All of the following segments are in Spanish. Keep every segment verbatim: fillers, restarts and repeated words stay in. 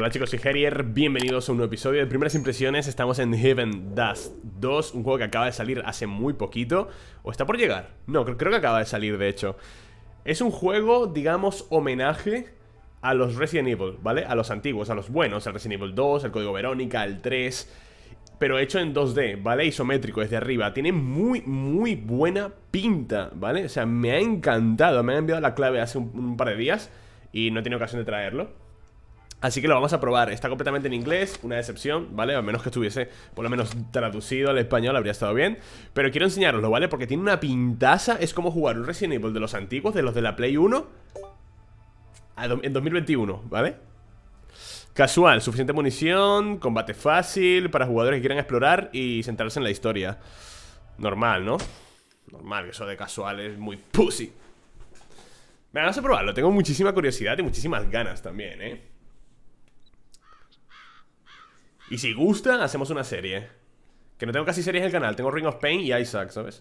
Hola chicos, soy Herier, bienvenidos a un nuevo episodio de Primeras Impresiones. Estamos en Heaven Dust dos, un juego que acaba de salir hace muy poquito. ¿O está por llegar? No, creo, creo que acaba de salir de hecho. Es un juego, digamos, homenaje a los Resident Evil, ¿vale? A los antiguos, a los buenos, el Resident Evil dos, el Código Verónica, el tres, pero hecho en dos D, ¿vale? Isométrico, desde arriba. Tiene muy, muy buena pinta, ¿vale? O sea, me ha encantado. Me han enviado la clave hace un, un par de días y no he tenido ocasión de traerlo. Así que lo vamos a probar. Está completamente en inglés, una decepción, ¿vale? A menos que estuviese por lo menos traducido al español, habría estado bien. Pero quiero enseñaroslo, ¿vale? Porque tiene una pintaza. Es como jugar un Resident Evil de los antiguos, de los de la Play uno en dos mil veintiuno, ¿vale? Casual, suficiente munición, combate fácil para jugadores que quieran explorar y centrarse en la historia. Normal, ¿no? Normal, que eso de casual es muy pussy. Venga, vamos a probarlo. Tengo muchísima curiosidad y muchísimas ganas también, ¿eh? Y si gusta, hacemos una serie. Que no tengo casi series en el canal. Tengo Ring of Pain y Isaac, ¿sabes?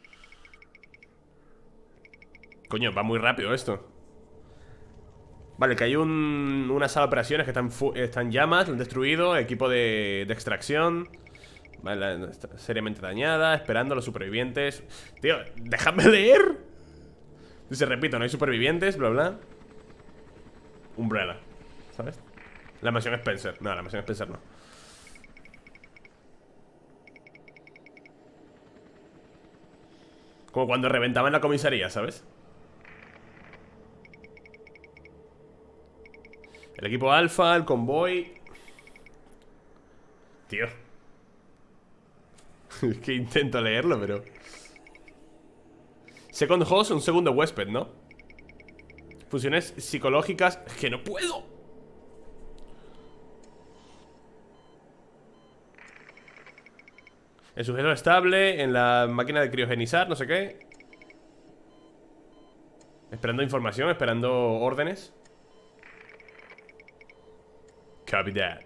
Coño, va muy rápido esto. Vale, que hay un, una sala de operaciones que están, están en llamas. Lo han destruido, equipo de, de extracción. Vale, está seriamente dañada. Esperando a los supervivientes. Tío, déjame leer. Dice, repito, no hay supervivientes, bla, bla. Umbrella, ¿sabes? La mansión Spencer. No, la mansión Spencer no. Como cuando reventaban la comisaría, ¿sabes? El equipo alfa, el convoy. Tío. Es que intento leerlo, pero Second host, un segundo huésped, ¿no? Funciones psicológicas. Es que no puedo. El sujeto estable en la máquina de criogenizar, no sé qué. Esperando información, esperando órdenes. Copy that.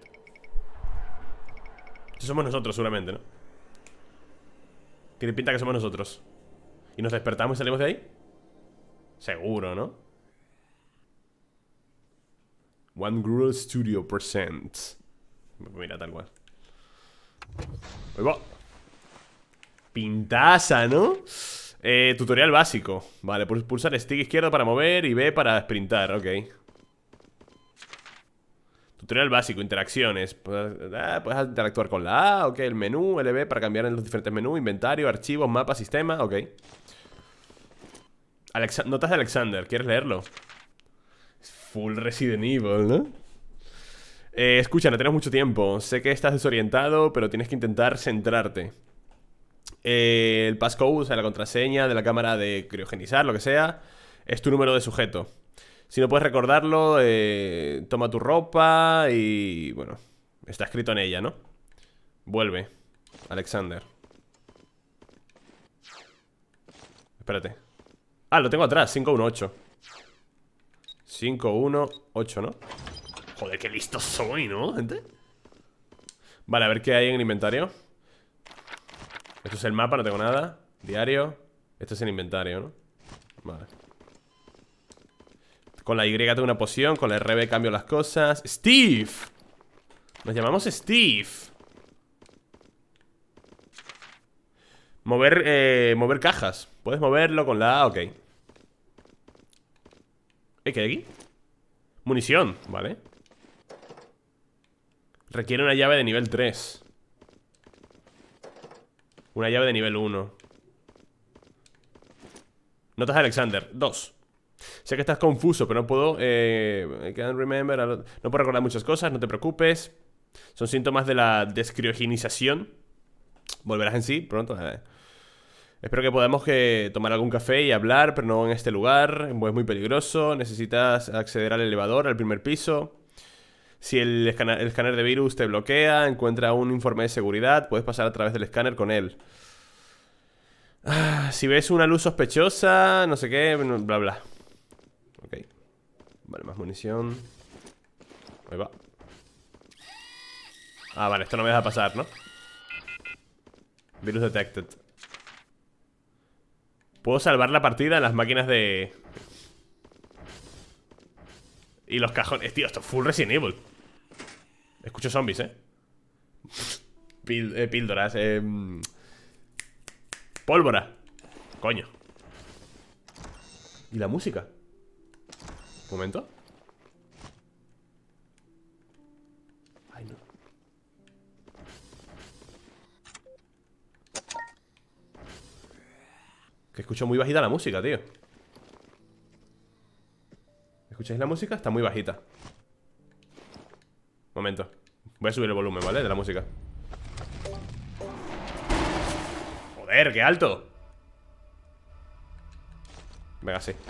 Estos somos nosotros seguramente, ¿no? Tiene pinta que somos nosotros. ¿Y nos despertamos y salimos de ahí? Seguro, ¿no? One Girl Studio Presents. Mira, tal cual. Ahí va. Pintaza, ¿no? Eh, tutorial básico. Vale, pulsar stick izquierdo para mover y B para sprintar, ok. Tutorial básico, interacciones. Puedes, ah, puedes interactuar con la A, ok. El menú, L B para cambiar en los diferentes menús. Inventario, archivos, mapa, sistema, ok. Alexa Notas de Alexander, ¿quieres leerlo? Full Resident Evil, ¿no? Eh, escucha, no tenemos mucho tiempo. Sé que estás desorientado, pero tienes que intentar centrarte. Eh, el passcode, o sea, la contraseña de la cámara de criogenizar, lo que sea, es tu número de sujeto. Si no puedes recordarlo, eh, toma tu ropa y... bueno, está escrito en ella, ¿no? Vuelve, Alexander. Espérate. Ah, lo tengo atrás, cinco uno ocho. cinco uno ocho, ¿no? Joder, qué listo soy, ¿no, gente? Vale, a ver qué hay en el inventario. Esto es el mapa, no tengo nada. Diario. Esto es el inventario, ¿no? Vale. Con la Y tengo una poción. Con la R B cambio las cosas. ¡Steve! Nos llamamos Steve. Mover, eh, mover cajas. Puedes moverlo con la A, ok. ¿Eh, qué hay aquí? Munición, vale. Requiere una llave de nivel tres. Una llave de nivel uno. Notas de Alexander, dos. Sé que estás confuso, pero no puedo eh, I can't remember. No puedo recordar muchas cosas, no te preocupes. Son síntomas de la descriogenización. Volverás en sí pronto. eh. Espero que podamos que tomar algún café y hablar, pero no en este lugar. Es muy peligroso. Necesitas acceder al elevador, al primer piso. Si el escáner, el escáner de virus te bloquea, encuentra un informe de seguridad, puedes pasar a través del escáner con él. Ah, si ves una luz sospechosa, no sé qué, bla bla. Ok. Vale, más munición. Ahí va. Ah, vale, esto no me deja pasar, ¿no? Virus detected. Puedo salvar la partida en las máquinas de... Y los cajones, tío, esto es full Resident Evil. Escucho zombies, eh Pil eh, Píldoras, eh Pólvora. Coño. ¿Y la música? Un momento. Ay, no. Que escucho muy bajita la música, tío. ¿Escucháis la música? Está muy bajita. Momento. Voy a subir el volumen, ¿vale? De la música. Joder, qué alto. Venga, sí.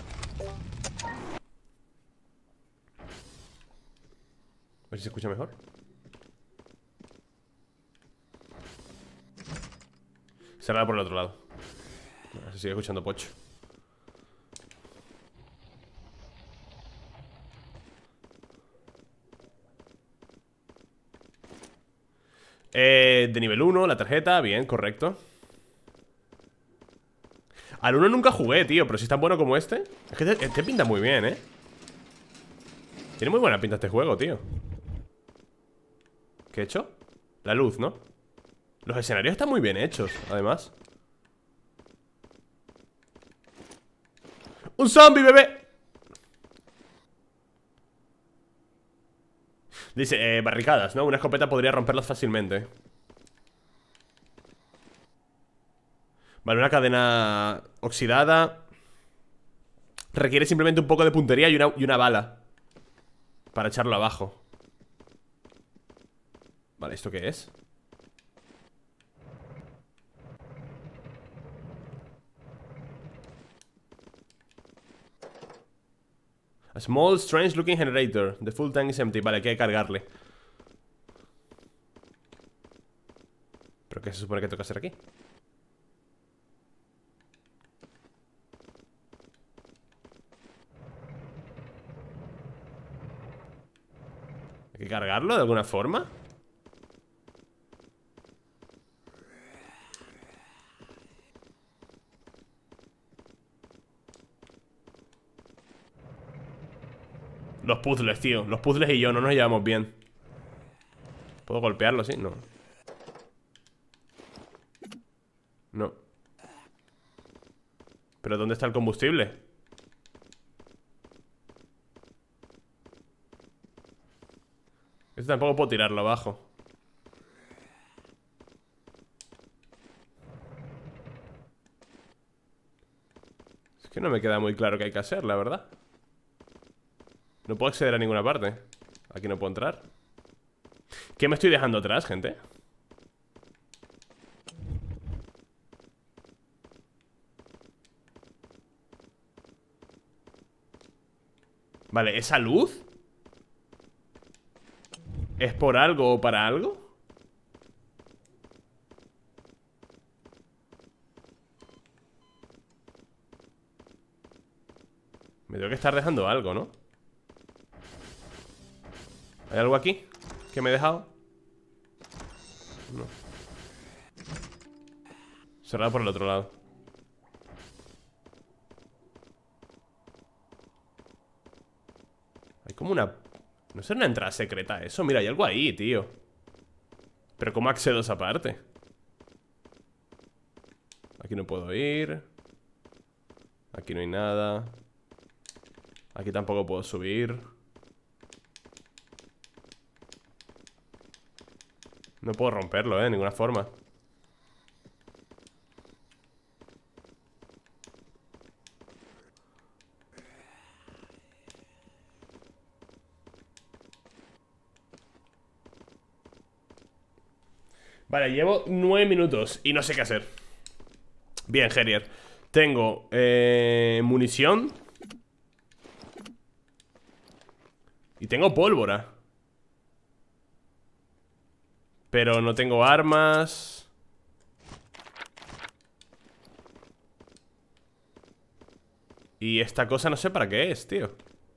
A ver si se escucha mejor. Cerrada por el otro lado. Se sigue escuchando pocho. Eh, de nivel uno, la tarjeta, bien, correcto. Al uno nunca jugué, tío, pero si es tan bueno como este. Es que te, te pinta muy bien, eh. Tiene muy buena pinta este juego, tío. ¿Qué he hecho? La luz, ¿no? Los escenarios están muy bien hechos, además. ¡Un zombie, bebé! Dice, eh, barricadas, ¿no? Una escopeta podría romperlas fácilmente. Vale, una cadena oxidada. Requiere simplemente un poco de puntería y una, y una bala para echarlo abajo. Vale, ¿esto qué es? A small, strange looking generator. The full tank is empty. Vale, hay que cargarle. ¿Pero qué se supone que toca hacer aquí? ¿Hay que cargarlo de alguna forma? Los puzzles, tío. Los puzzles y yo no nos llevamos bien. ¿Puedo golpearlo, sí? No. No. ¿Pero dónde está el combustible? Este tampoco puedo tirarlo abajo. Es que no me queda muy claro qué hay que hacer, la verdad. No puedo acceder a ninguna parte. Aquí no puedo entrar. ¿Qué me estoy dejando atrás, gente? Vale, ¿esa luz? ¿Es por algo o para algo? Me tengo que estar dejando algo, ¿no? ¿Hay algo aquí que me he dejado? No. Cerrado por el otro lado. Hay como una... No sé, una entrada secreta eso. Mira, hay algo ahí, tío. Pero ¿cómo accedo a esa parte? Aquí no puedo ir. Aquí no hay nada. Aquí tampoco puedo subir. No puedo romperlo, eh, de ninguna forma. Vale, llevo nueve minutos y no sé qué hacer. Bien, Gerier. Tengo eh, munición. Y tengo pólvora. Pero no tengo armas. Y esta cosa no sé para qué es, tío.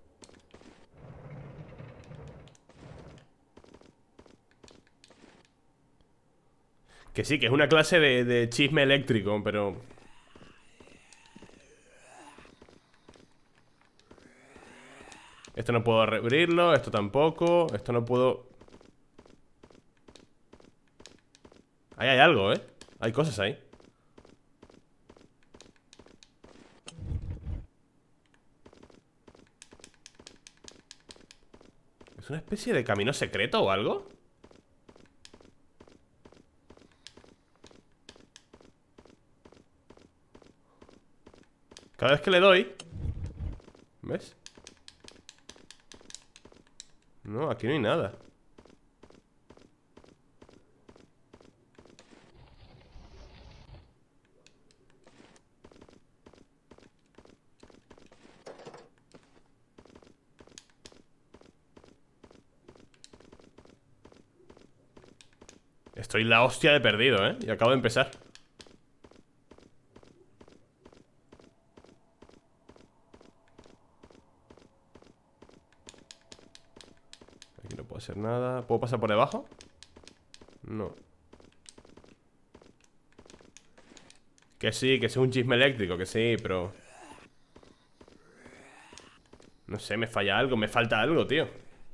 Que sí, que es una clase de, de chisme eléctrico, pero... Esto no puedo abrirlo, esto tampoco. Esto no puedo... Ahí hay algo, ¿eh? Hay cosas ahí. ¿Es una especie de camino secreto o algo? Cada vez que le doy... ¿Ves? No, aquí no hay nada. Estoy la hostia de perdido, ¿eh? Y acabo de empezar. Aquí no puedo hacer nada. ¿Puedo pasar por debajo? No. Que sí, que es un chisme eléctrico, que sí, pero... No sé, me falla algo, me falta algo, tío.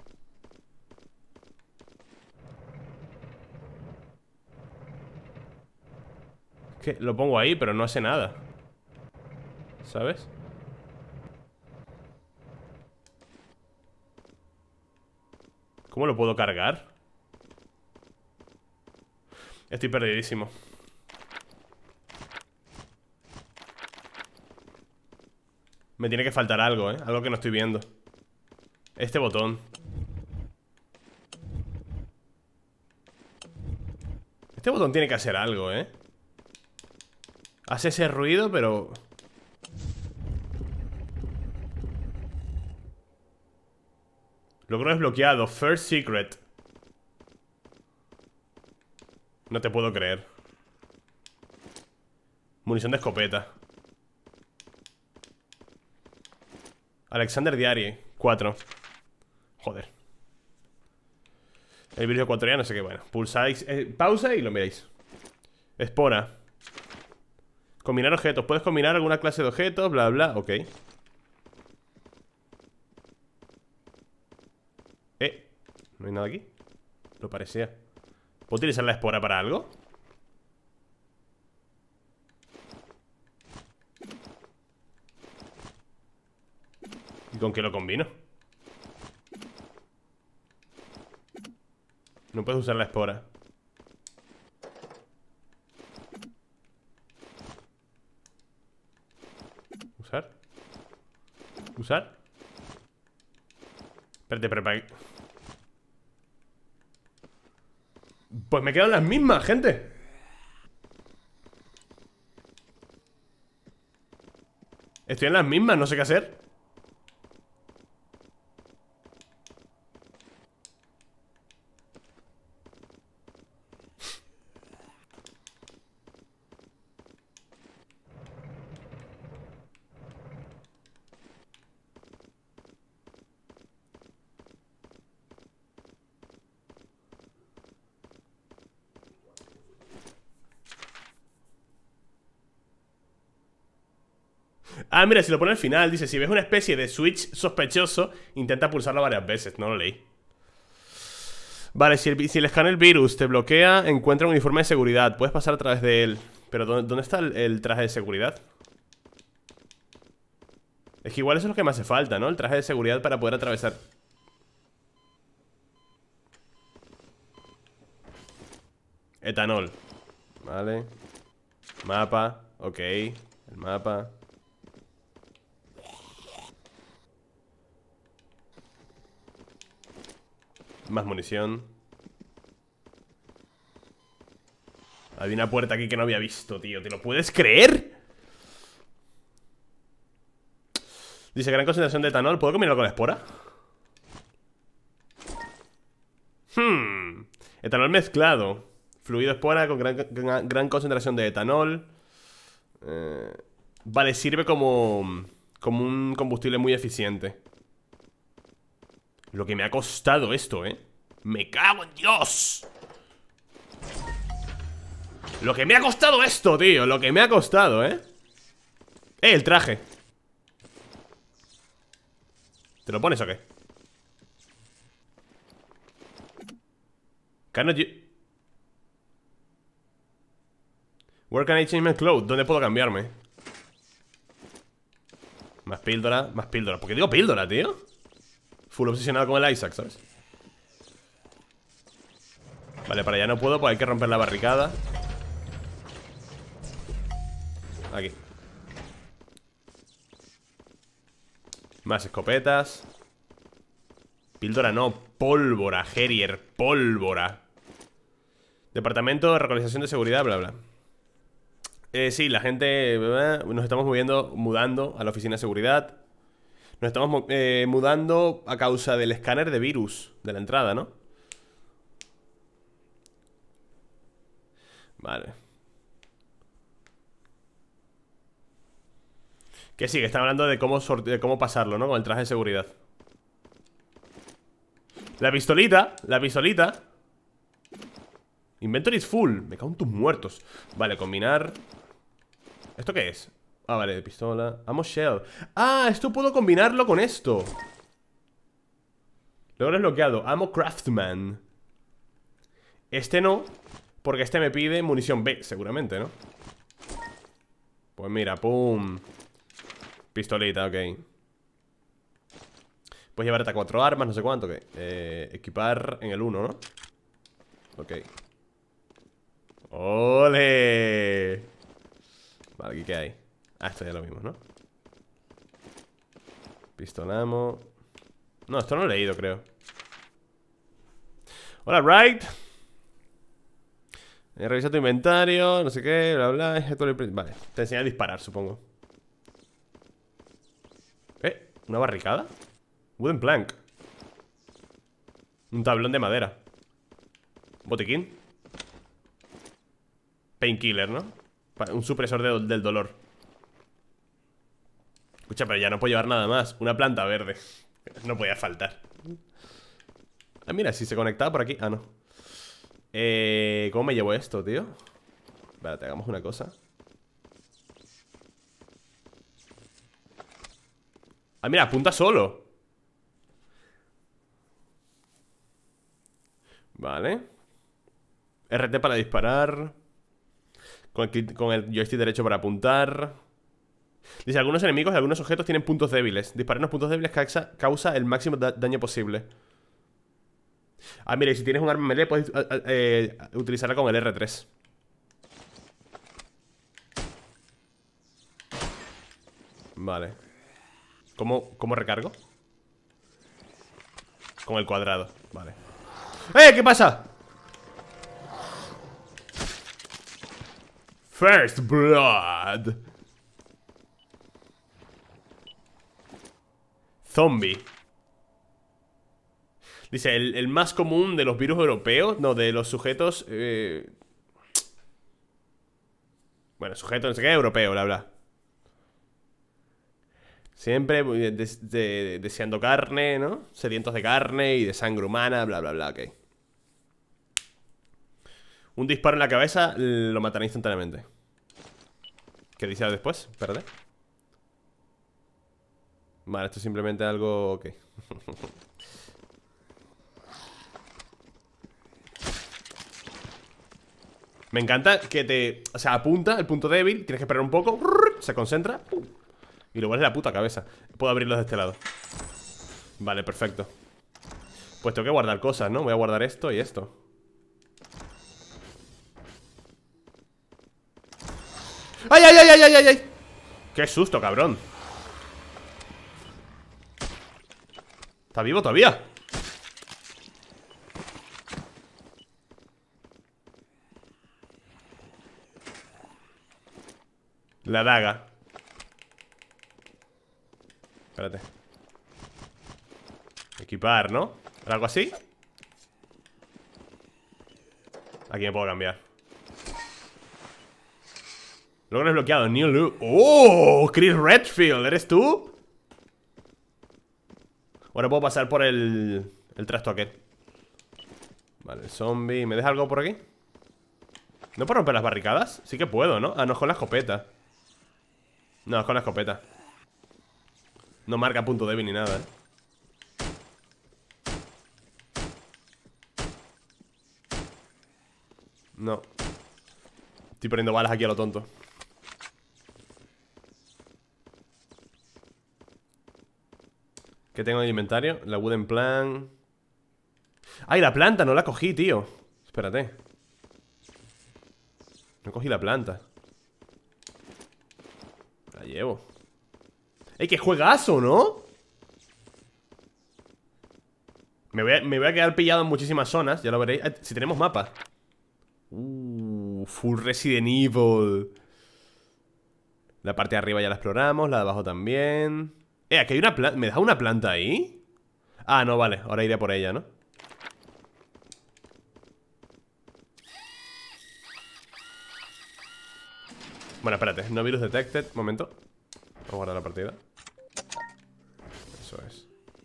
Es que lo pongo ahí, pero no hace nada. ¿Sabes? ¿Cómo lo puedo cargar? Estoy perdidísimo. Me tiene que faltar algo, ¿eh? Algo que no estoy viendo. Este botón. Este botón tiene que hacer algo, ¿eh? Hace ese ruido, pero... Logro desbloqueado. First secret. No te puedo creer. Munición de escopeta. Alexander Diary, cuatro. Joder. El virus ecuatoriano, no sé qué, bueno. Pulsáis, eh, pausa y lo miráis. Espora. Combinar objetos. Puedes combinar alguna clase de objetos, bla, bla, ok. Eh, ¿no hay nada aquí? Lo parecía. ¿Puedo utilizar la espora para algo? ¿Y con qué lo combino? No puedes usar la espora. ¿Usar? ¿Usar? Espérate, prepara. Pues me quedan las mismas, gente. Estoy en las mismas, no sé qué hacer. Ah, mira, si lo pone al final, dice: si ves una especie de switch sospechoso, intenta pulsarlo varias veces. No lo leí. Vale, si el, si el escáner virus te bloquea, encuentra un uniforme de seguridad. Puedes pasar a través de él. Pero ¿dónde, dónde está el, el traje de seguridad? Es que igual eso es lo que me hace falta, ¿no? El traje de seguridad para poder atravesar. Etanol. Vale. Mapa. Ok. El mapa. Más munición. Había una puerta aquí que no había visto, tío. ¿Te lo puedes creer? Dice: gran concentración de etanol. ¿Puedo combinarlo con la espora? Hmm. Etanol mezclado. Fluido espora con gran, gran, gran concentración de etanol. eh, Vale, sirve como Como un combustible muy eficiente. Lo que me ha costado esto, ¿eh? ¡Me cago en Dios! Lo que me ha costado esto, tío. Lo que me ha costado, ¿eh? ¡Eh, el traje! ¿Te lo pones o qué? Cannot you... Where can I change my clothes? ¿Dónde puedo cambiarme? Más píldora, más píldora. ¿Por qué digo píldora, tío? Full obsesionado con el Isaac, ¿sabes? Vale, para allá no puedo, pues hay que romper la barricada. Aquí. Más escopetas. Píldora no, pólvora, Harrier, pólvora. Departamento de Localización de Seguridad, bla, bla. Eh, sí, la gente... Eh, nos estamos moviendo, mudando a la oficina de seguridad. Nos estamos eh, mudando a causa del escáner de virus de la entrada, ¿no? Vale. Que sí, que están hablando de cómo, de cómo pasarlo, ¿no? Con el traje de seguridad. La pistolita, la pistolita. Inventory is full. Me cago en tus muertos. Vale, combinar. ¿Esto qué es? Ah, vale, de pistola. Ammo shell. Ah, esto puedo combinarlo con esto. Logro desbloqueado. Ammo Craftsman. Este no, porque este me pide munición B, seguramente, ¿no? Pues mira, pum. Pistolita, ok. Puedes llevarte a cuatro armas, no sé cuánto, ok. Eh, equipar en el uno, ¿no? Ok. ¡Ole! Vale, ¿aquí qué hay? Ah, esto ya lo mismo, ¿no? Pistolamo. No, esto no lo he leído, creo. Hola, Right. Eh, revisa tu inventario, no sé qué, bla, bla. Vale, te enseña a disparar, supongo. ¿Eh? ¿Una barricada? Wooden plank. Un tablón de madera. Botiquín. Painkiller, ¿no? Un supresor de, del dolor. Escucha, pero ya no puedo llevar nada más. Una planta verde. No podía faltar. Ah, mira, si se conectaba por aquí. Ah, no. Eh, ¿Cómo me llevo esto, tío? Espérate, hagamos una cosa. Ah, mira, apunta solo. Vale. R T para disparar. Con el, con el joystick derecho para apuntar. Dice, algunos enemigos y algunos objetos tienen puntos débiles. Disparar en los puntos débiles causa, causa el máximo da daño posible. Ah, mira, y si tienes un arma melee puedes eh, utilizarla con el R tres. Vale. ¿Cómo, cómo recargo? Con el cuadrado, vale. ¡Eh! ¿Qué pasa? First Blood. Zombie. Dice, el, el más común de los virus europeos. No, de los sujetos eh... Bueno, sujeto, no sé qué, europeo, bla, bla. Siempre de, de, de, deseando carne, ¿no? Sedientos de carne y de sangre humana, bla, bla, bla, ok. Un disparo en la cabeza lo matará instantáneamente. ¿Qué dice después? Espérate. Vale, esto es simplemente algo... Ok. Me encanta que te... O sea, apunta el punto débil. Tienes que esperar un poco. Se concentra. Y luego es la puta cabeza. Puedo abrirlos de este lado. Vale, perfecto. Pues tengo que guardar cosas, ¿no? Voy a guardar esto y esto. ¡Ay, ay, ay, ay, ay, ay! ¡Qué susto, cabrón! ¿Está vivo todavía? La daga. Espérate. Equipar, ¿no? ¿Algo así? Aquí me puedo cambiar. Logro desbloqueado, New Look. ¡Oh! Chris Redfield, ¿eres tú? Ahora puedo pasar por el... El trasto aquel. Vale, el zombie. ¿Me deja algo por aquí? ¿No puedo romper las barricadas? Sí que puedo, ¿no? Ah, no, es con la escopeta. No, es con la escopeta. No marca punto débil ni nada, ¿eh? No. Estoy poniendo balas aquí a lo tonto. ¿Qué tengo en el inventario? La wooden plank. ¡Ay, la planta! No la cogí, tío. Espérate. No cogí la planta. La llevo. ¡Ey, qué juegazo!, ¿no? Me voy, a, me voy a quedar pillado en muchísimas zonas. Ya lo veréis. Ah, si tenemos mapa. Uh, full Resident Evil. La parte de arriba ya la exploramos. La de abajo también. Eh, aquí hay una planta. ¿Me deja una planta ahí? Ah, no, vale. Ahora iré por ella, ¿no? Bueno, espérate. No virus detected. Momento. Vamos a guardar la partida. Eso es.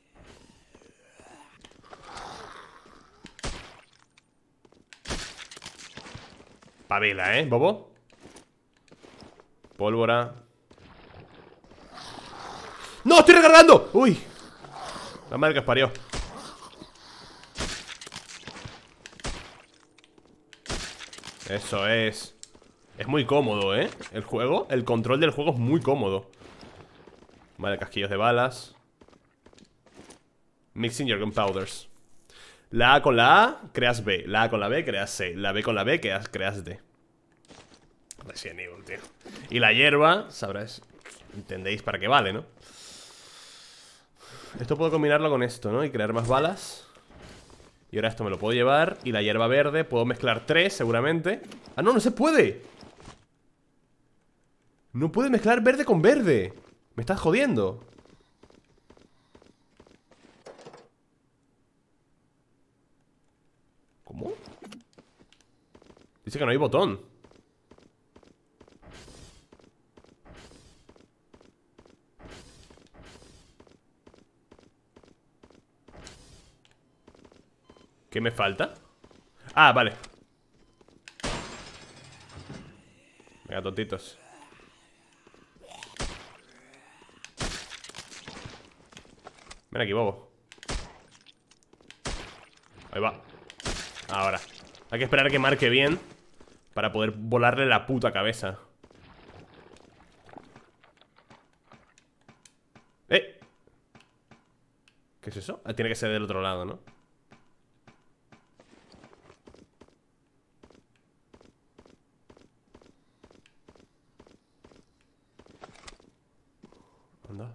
Pavila, ¿eh, bobo? Pólvora. ¡No! ¡Estoy recargando! ¡Uy! La madre que os parió. Eso es. Es muy cómodo, ¿eh? El juego, el control del juego es muy cómodo. Vale, casquillos de balas. Mixing your gunpowders. La A con la A, creas B. La A con la B, creas C. La B con la B, creas, creas D. Resident Evil, tío. Y la hierba, sabrás. Entendéis para qué vale, ¿no? Esto puedo combinarlo con esto, ¿no? Y crear más balas. Y ahora esto me lo puedo llevar. Y la hierba verde, puedo mezclar tres seguramente. ¡Ah, no! ¡No se puede! No puede mezclar verde con verde. Me estás jodiendo. ¿Cómo? Dice que no hay botón. ¿Qué me falta? Ah, vale. Venga, tontitos. Ven aquí, bobo. Ahí va. Ahora. Hay que esperar a que marque bien para poder volarle la puta cabeza. ¡Eh! ¿Qué es eso? Ah, tiene que ser del otro lado, ¿no? Anda.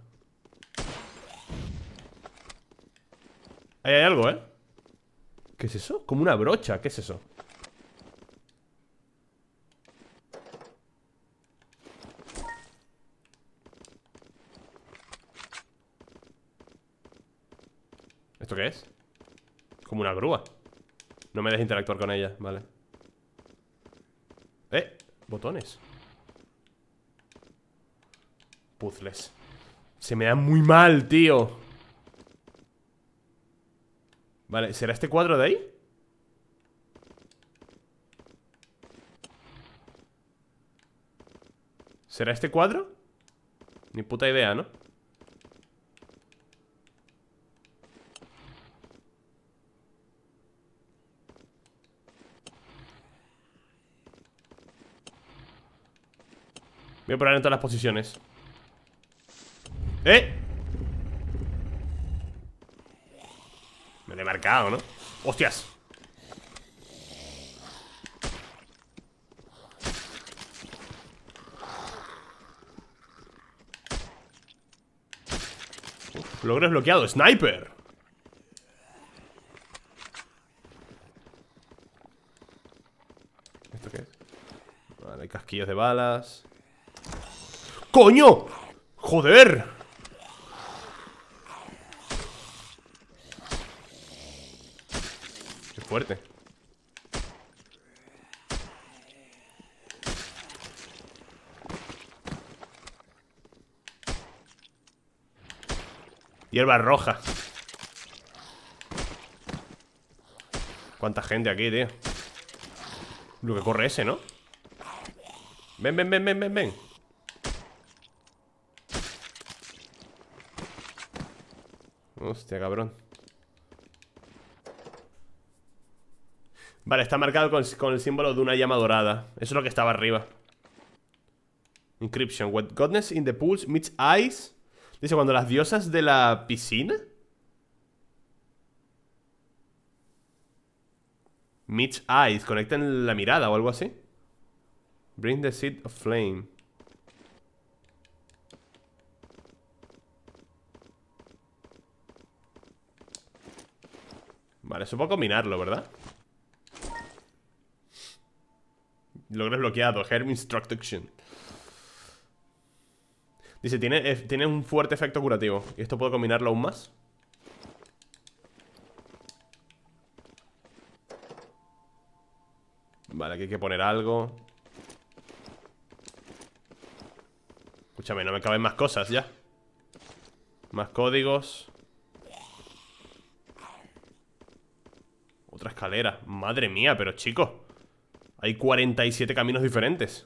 Ahí hay algo, ¿eh? ¿Qué es eso? Como una brocha, ¿qué es eso? ¿Esto qué es? Como una grúa. No me dejes interactuar con ella, vale. Eh, botones. Puzzles. Se me da muy mal, tío. Vale, ¿será este cuadro de ahí? ¿Será este cuadro? Ni puta idea, ¿no? Voy a poner en todas las posiciones. ¡Eh! Me lo he marcado, ¿no? ¡Hostias! Uf, logro desbloqueado. ¡Sniper! ¿Esto qué es? Vale, hay casquillos de balas. ¡Coño! ¡Joder! ¡Qué fuerte! Hierba roja. ¿Cuánta gente aquí, tío? Lo que corre ese, ¿no? Ven, ven, ven, ven, ven, ven. Hostia, cabrón. Vale, está marcado con, con el símbolo de una llama dorada. Eso es lo que estaba arriba. Inscription. What godness in the pools meets eyes. Dice, cuando las diosas de la piscina meets eyes, conectan la mirada o algo así. Bring the seed of flame. Vale, eso puedo combinarlo, ¿verdad? Logro desbloqueado. Herm Instruction. Dice, tiene, eh, tiene un fuerte efecto curativo. ¿Y esto puedo combinarlo aún más? Vale, aquí hay que poner algo. Escúchame, no me caben más cosas ya. Más códigos. Otra escalera. Madre mía, pero chicos, hay cuarenta y siete caminos diferentes.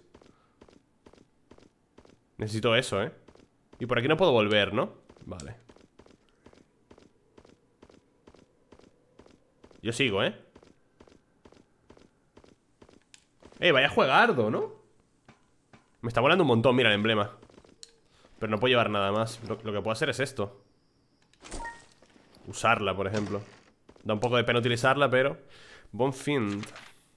Necesito eso, ¿eh? Y por aquí no puedo volver, ¿no? Vale. Yo sigo, ¿eh? Eh, vaya juegardo, ¿no? Me está volando un montón, mira el emblema. Pero no puedo llevar nada más. Lo, lo que puedo hacer es esto. Usarla, por ejemplo. Da un poco de pena utilizarla, pero... Bonfiend.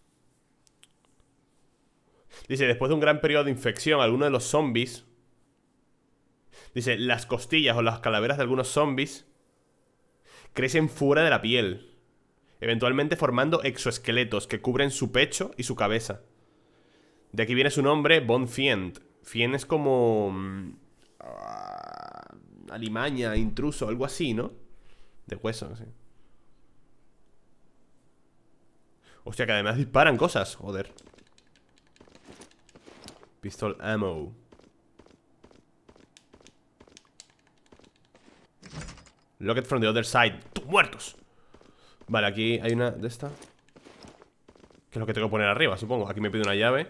Dice, después de un gran periodo de infección, algunos de los zombies... Dice, las costillas o las calaveras de algunos zombies crecen fuera de la piel, eventualmente formando exoesqueletos que cubren su pecho y su cabeza. De aquí viene su nombre, Bonfiend. Fiend es como... Uh, alimaña, intruso, algo así, ¿no? De hueso, sí. Hostia, que además disparan cosas, joder. Pistol ammo. Lock it from the other side. ¡Tus muertos! Vale, aquí hay una de esta. ¿Qué es lo que tengo que poner arriba, supongo? Aquí me pide una llave.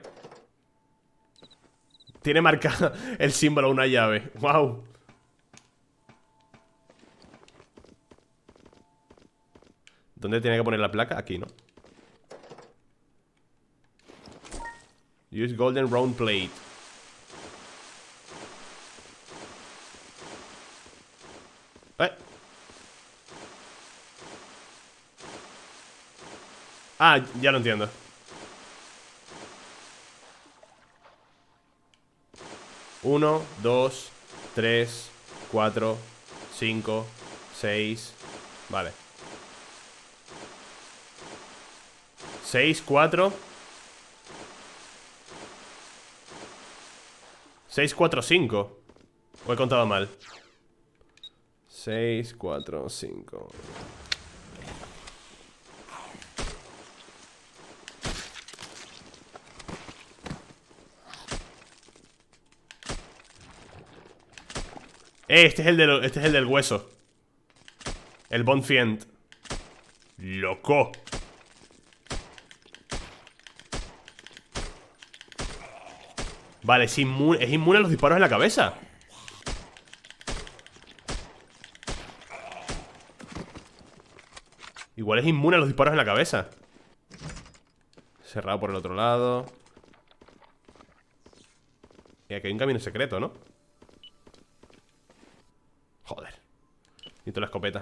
Tiene marcada el símbolo una llave. ¡Wow! ¿Dónde tiene que poner la placa? Aquí, ¿no? Use golden round plate. ¿Eh? Ah, ya lo entiendo. Uno, dos, tres, cuatro, cinco, seis. Vale. Seis, cuatro. Seis, cuatro, cinco. ¿O he contado mal? Seis, cuatro, cinco. Este es el del, este es el del hueso. El Bonfiend. Loco. Vale, es inmune, es inmune a los disparos en la cabeza. Igual es inmune a los disparos en la cabeza. Cerrado por el otro lado. Y aquí hay un camino secreto, ¿no? Joder. Necesito la escopeta.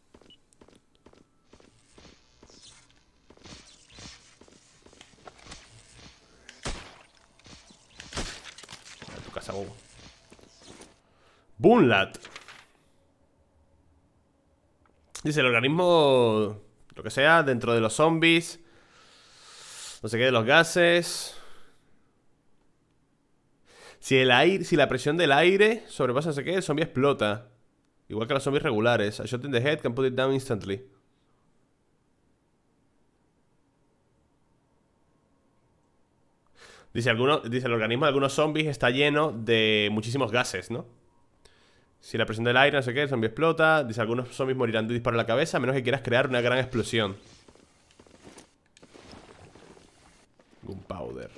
A tu casa, bobo. Boomlat. Dice, el organismo, lo que sea, dentro de los zombies. No sé qué, de los gases. Si el aire, si la presión del aire sobrepasa no sé qué, el zombie explota. Igual que los zombies regulares. A shot in the head can put it down instantly. Dice, alguno, dice, el organismo de algunos zombies está lleno de muchísimos gases, ¿no? Si la presión del aire, no sé qué, el zombie explota. Dice, algunos zombies morirán de un disparo en la cabeza, a menos que quieras crear una gran explosión. Gunpowder.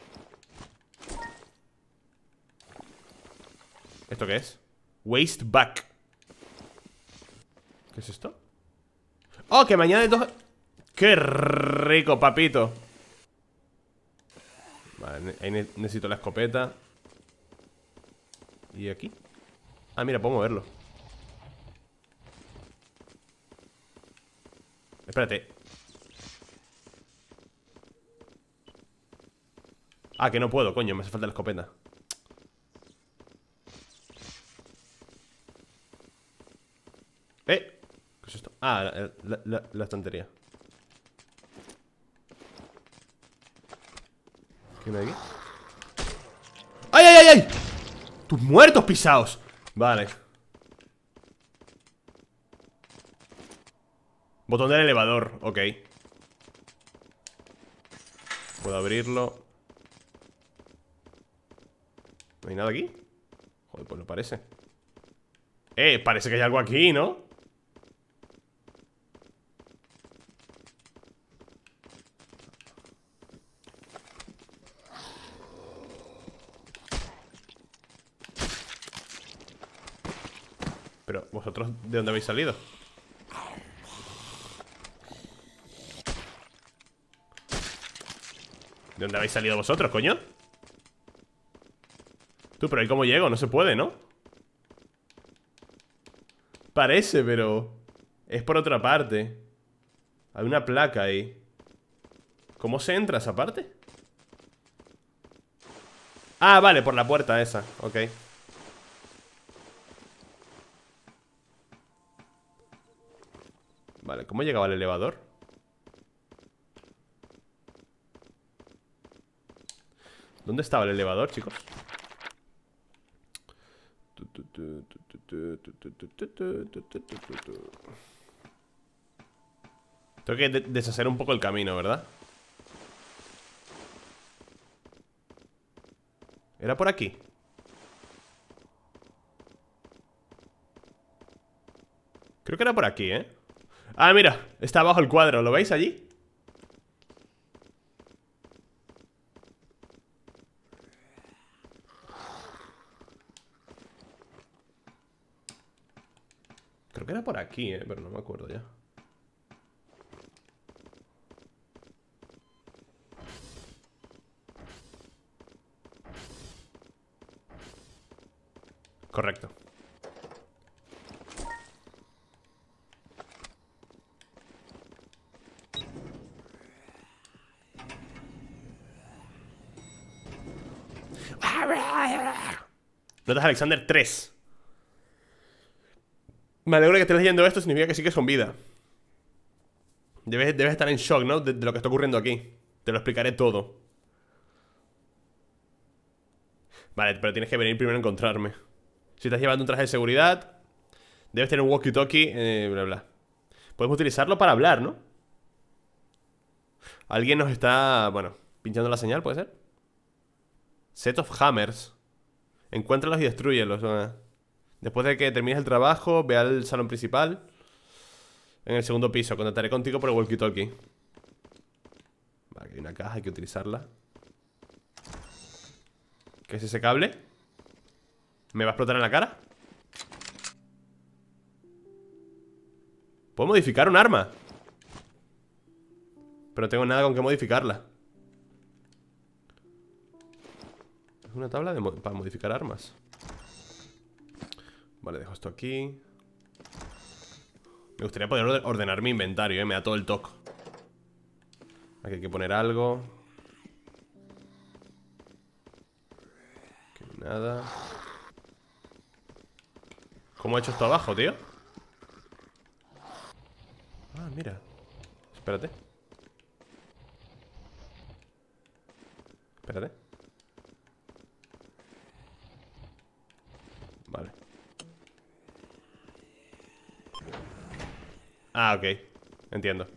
¿Esto qué es? Waste back. ¿Qué es esto? ¡Oh, que me añade dos! ¡Qué rico, papito! Vale, ahí ne necesito la escopeta. ¿Y aquí? Ah, mira, puedo moverlo. Espérate. Ah, que no puedo, coño, me hace falta la escopeta. ¿Eh? ¿Qué es esto? Ah, la, la, la, la estantería. ¿Qué me hay aquí? ¡Ay, ay, ay, ay! ¡Tus muertos pisados! Vale. Botón del elevador, ok. Puedo abrirlo. ¿No hay nada aquí? Joder, pues no parece. Eh, parece que hay algo aquí, ¿no? Pero, ¿vosotros de dónde habéis salido? ¿De dónde habéis salido vosotros, coño? Tú, pero ¿y cómo llego? No se puede, ¿no? Parece, pero... es por otra parte. Hay una placa ahí. ¿Cómo se entra a esa parte? Ah, vale, por la puerta esa. Ok. Vale, ¿cómo llegaba al elevador? ¿Dónde estaba el elevador, chicos? Tengo que de deshacer un poco el camino, ¿verdad? ¿Era por aquí? Creo que era por aquí, ¿eh? Ah, mira, está abajo el cuadro, ¿lo veis allí? Creo que era por aquí, ¿eh? Pero no me acuerdo ya. Correcto. Notas Alexander tres. Me alegro de que estés leyendo esto, significa que sigues con vida. Debes, debes estar en shock, ¿no? De, de lo que está ocurriendo aquí. Te lo explicaré todo. Vale, pero tienes que venir primero a encontrarme. Si estás llevando un traje de seguridad, debes tener un walkie-talkie, eh, bla, bla. Podemos utilizarlo para hablar, ¿no? Alguien nos está, bueno, pinchando la señal, ¿puede ser? Set of hammers. Encuéntralos y destrúyelos. ¿No? Después de que termines el trabajo, ve al salón principal. En el segundo piso, contactaré contigo por el walkie-talkie. Vale, hay una caja, hay que utilizarla. ¿Qué es ese cable? ¿Me va a explotar en la cara? ¿Puedo modificar un arma? Pero no tengo nada con qué modificarla. Es una tabla de mo para modificar armas. Vale, dejo esto aquí. Me gustaría poder ordenar mi inventario, ¿eh? Me da todo el toque. Aquí hay que poner algo. Aquí nada. ¿Cómo he hecho esto abajo, tío? Ah, mira. Espérate. Espérate. Vale. Ah, ok. Entiendo.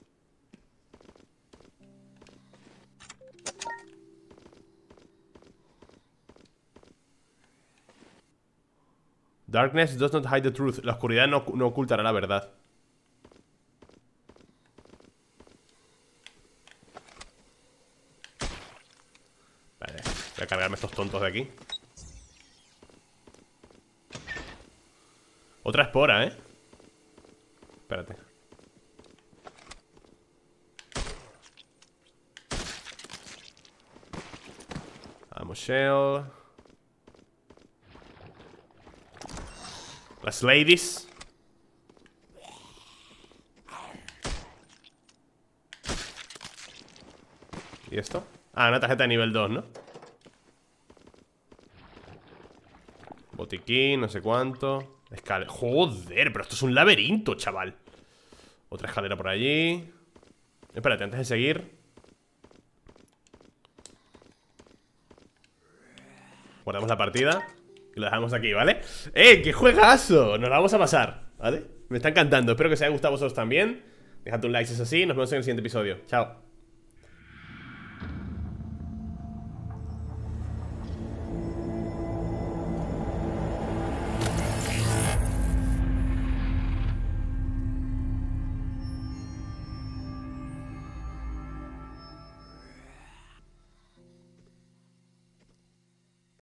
Darkness does not hide the truth. La oscuridad no, no ocultará la verdad. Vale, voy a cargarme estos tontos de aquí. Otra espora, ¿eh? Espérate. Como Shell. Las ladies. ¿Y esto? Ah, una tarjeta de nivel dos, ¿no? Botiquín, no sé cuánto. Escalera. Joder, pero esto es un laberinto, chaval. Otra escalera por allí. Espérate, antes de seguir. Guardamos la partida y lo dejamos aquí, ¿vale? ¡Eh, qué juegazo! Nos la vamos a pasar, ¿vale? Me está encantando, espero que os haya gustado a vosotros también. Dejad un like si es así, nos vemos en el siguiente episodio. Chao.